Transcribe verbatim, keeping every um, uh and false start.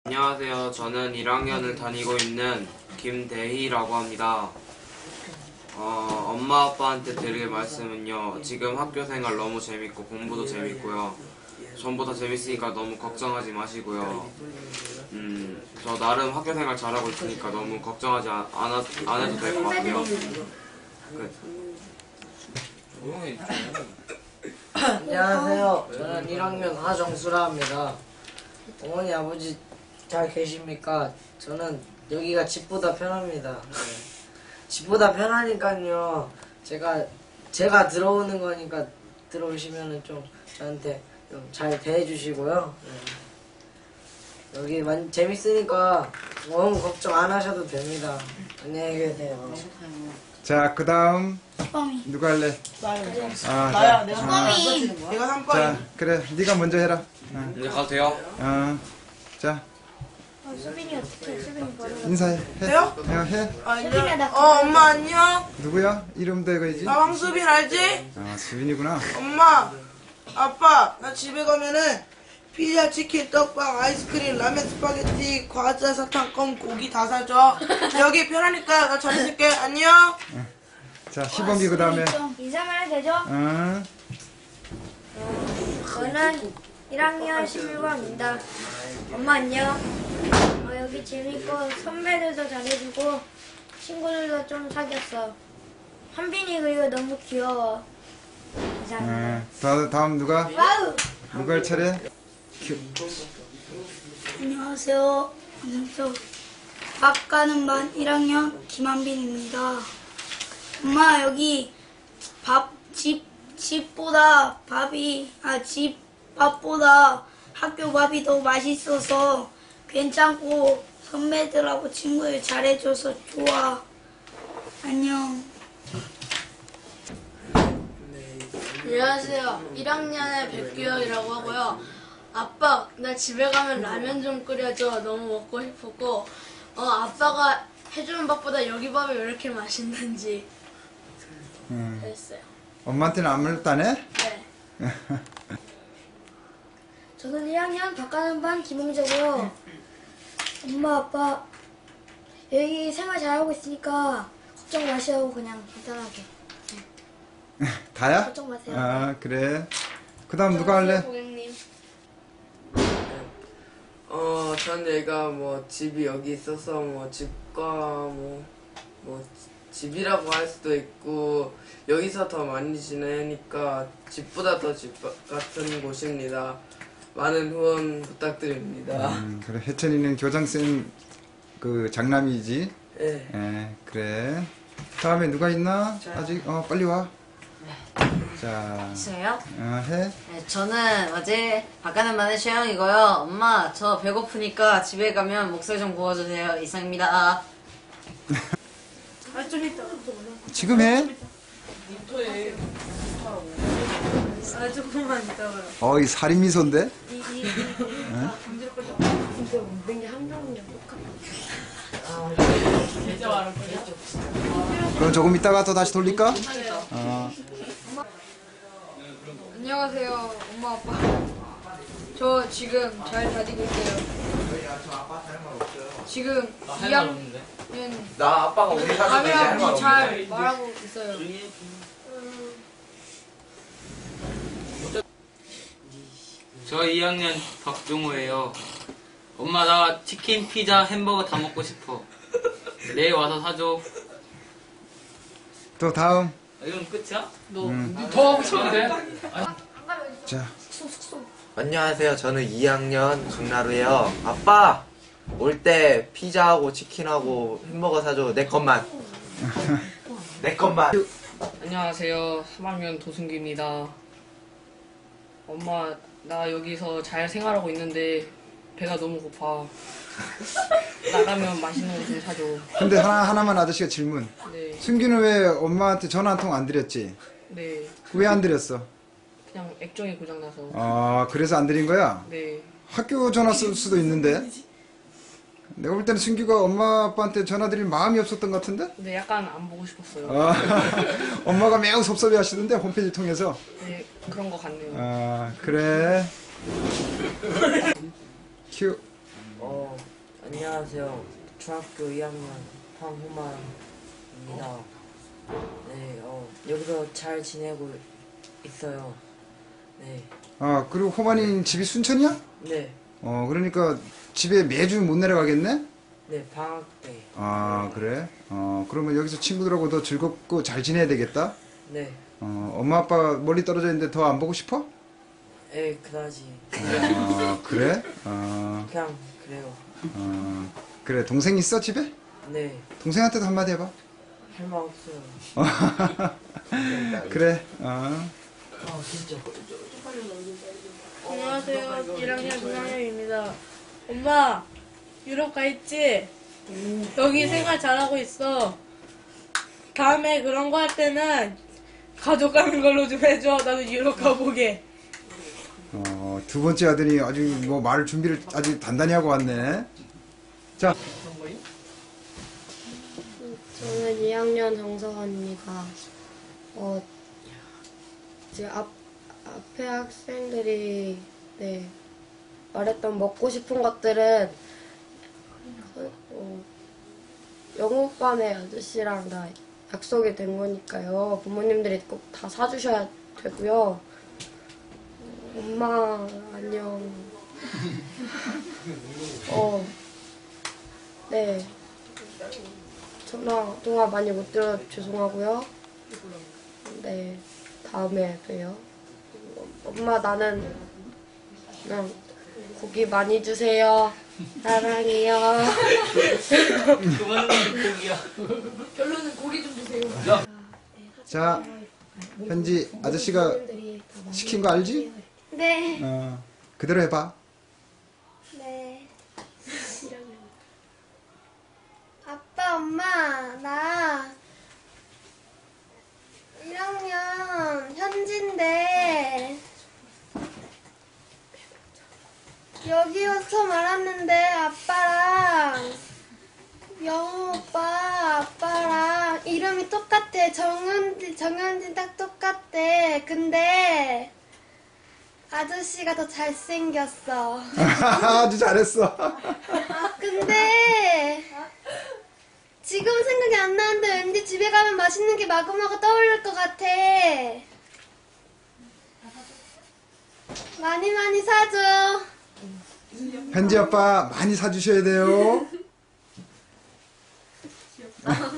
안녕하세요. 저는 일 학년을 다니고 있는 김대희라고 합니다. 어, 엄마 아빠한테 드릴 말씀은요. 지금 학교 생활 너무 재밌고 공부도 재밌고요. 전보다 재밌으니까 너무 걱정하지 마시고요. 음, 저 나름 학교 생활 잘하고 있으니까 너무 걱정하지 안, 안, 하- 안 해도 될 것 같고요. 끝. 안녕하세요. 저는 일 학년 하정수라 합니다. 어머니 아버지 잘 계십니까? 저는 여기가 집보다 편합니다. 네. 집보다 편하니까요. 제가 제가 들어오는 거니까 들어오시면은 좀 저한테 좀 잘 대해주시고요. 네. 여기 많이 재밌으니까 너무 걱정 안 하셔도 됩니다. 안녕히 계세요. 자, 그 다음 슈퍼미. 누가 할래? 나요. 아, 나야. 자, 내가 아, 슈퍼미. 내가 삼퍼미. 자, 그래, 네가 먼저 해라. 어, 이제 가도 돼요? 어, 자, 어, 수빈이 어떻게? 수빈이 버려. 인사해. 해. 해요? 어, 해. 수빈이 나. 어, 엄마 안녕. 누구야? 이름도 이거지? 나 황수빈 알지? 아, 수빈이구나. 엄마, 아빠, 나 집에 가면은 피자, 치킨, 떡밥, 아이스크림, 라면, 스파게티, 과자, 사탕, 껌, 고기 다 사줘. 여기 편하니까 나 잘 있을게. 안녕. 자, 시범기 그 다음에. 인사만 해도 되죠? 어, 저는 일 학년 십일 반입니다. 엄마 안녕. 어, 여기 재밌고 선배들도 잘해주고 친구들도 좀 사귀었어. 한빈이 그리고 너무 귀여워. 이상해. 어, 다, 다음 누가? 와우. 누가 할 차례? 큐. 안녕하세요. 안녕하세요. 밥 가는 반 일 학년 김한빈입니다. 엄마 여기 밥 집 집보다 밥이 아 집 밥보다 학교 밥이 더 맛있어서 괜찮고 선배들하고 친구들 잘해줘서 좋아. 안녕. 안녕하세요. 일 학년의 백규영이라고 하고요. 아빠, 나 집에 가면 라면 좀 끓여줘. 너무 먹고 싶었고, 어, 아빠가 해주는 밥보다 여기 밥이 왜 이렇게 맛있는지 음, 그랬어요. 엄마한테는 아무 말도 안 해? 네. 저는 일 학년 박가는 반 김홍재고요. 엄마 아빠 여기 생활 잘하고 있으니까 걱정 마시고 그냥 간단하게 다야? 걱정 마세요. 아, 그래. 그 다음 누가 할래? 고객님. 어, 전 얘가 뭐 집이 여기 있어서 뭐 집과 뭐, 뭐 집이라고 할 수도 있고 여기서 더 많이 지내니까 집보다 더 집 같은 곳입니다. 많은 후원 부탁드립니다. 음, 그래, 혜천이는 교장쌤 그 장남이지? 네. 예, 그래. 다음에 누가 있나? 아직, 어, 빨리 와. 자, 있어요? 어, 해. 네, 저는 어제 바가는 마늘 최영이고요. 엄마, 저 배고프니까 집에 가면 목소리 좀 구워주세요. 이상입니다. 지금 해? 아, 조금만 있다가요. 어, 이 살인 미소인데? 그럼 조금 있다가 또 다시 돌릴까? 어. 안녕하세요, 엄마, 아빠. 저 지금 잘 다니고 있어요. 지금 이 학년 나 아빠가 우리 아미하고 잘 말하고 있어요. 저 이 학년 박종호예요. 엄마 나 치킨, 피자, 햄버거 다 먹고 싶어. 내일 와서 사줘. 또 다음. 아, 이건 끝이야? 음. 더 하고 싶은데? 자, 안녕하세요. 저는 이 학년 강나루예요. 아빠! 올 때 피자하고 치킨하고 햄버거 사줘. 내 것만. 내 것만. 안녕하세요. 삼 학년 도승기입니다. 엄마, 나 여기서 잘 생활하고 있는데 배가 너무 고파. 나가면 맛있는 거 좀 사줘. 근데 하나, 하나만 아저씨가 질문. 네, 승규는 왜 엄마한테 전화 한 통 안 드렸지? 네. 왜 안 드렸어? 그냥 액정이 고장나서. 아, 그래서 안 드린 거야? 네. 학교 전화 쓸 수도 있는데? 내가 볼 때는 승규가 엄마 아빠한테 전화 드릴 마음이 없었던 것 같은데? 근데 약간 안 보고 싶었어요. 아, 엄마가 매우 섭섭해 하시던데 홈페이지 통해서. 네, 그런 거 같네요. 아, 그래. 큐. 어, 안녕하세요. 중학교 이 학년 황호만입니다. 네, 어, 여기서 잘 지내고 있어요. 네, 아, 그리고 호만이 집이 순천이야? 네, 어, 그러니까 집에 매주 못 내려가겠네? 네, 방학 때. 아, 그래? 어, 그러면 여기서 친구들하고 더 즐겁고 잘 지내야 되겠다? 네, 어, 엄마 아빠 멀리 떨어져 있는데 더 안 보고 싶어? 에, 그다지. 아, 그래? 어, 그냥 그래요. 어, 그래. 동생 있어, 집에? 네, 동생한테도 한마디 해봐. 할 말 없어요. 그래, 어. 아, 진짜. 안녕하세요. 일 학년 김학영입니다. 엄마, 유럽 가 있지? 여기 생활 잘하고 있어. 다음에 그런 거 할 때는 가져가는 걸로 좀 해줘. 나도 유럽 가보게. 어, 두 번째 아들이 아주 뭐 말 준비를 아주 단단히 하고 왔네. 자, 저는 이 학년 정서원입니다. 어, 이제 앞, 앞에 학생들이, 네, 말했던 먹고 싶은 것들은, 어, 영어반의 아저씨랑 다 약속이 된 거니까요. 부모님들이 꼭 다 사주셔야 되고요. 어, 엄마, 안녕. 어, 네. 전화, 통화 많이 못 들어 죄송하고요. 네, 다음에 봬요. 엄마, 나는 그냥 고기 많이 주세요. 사랑해요. 결론은 고기 좀 주세요. 자, 현지 아저씨가 시킨 거 알지? 네. 어, 그대로 해봐. 네. 아빠, 엄마, 나 일 학년 현지인데 여기 와서 말았는데 아빠랑 영우 오빠 아빠랑 이름이 똑같아. 정은지, 정은지 딱 똑같아. 근데 아저씨가 더 잘생겼어. 아주 잘했어. 아, 근데 지금 생각이 안 나는데 왠지 집에 가면 맛있는 게 마구마구 떠오를 것 같아. 많이 많이 사줘. 현지 아빠 많이 사주셔야 돼요.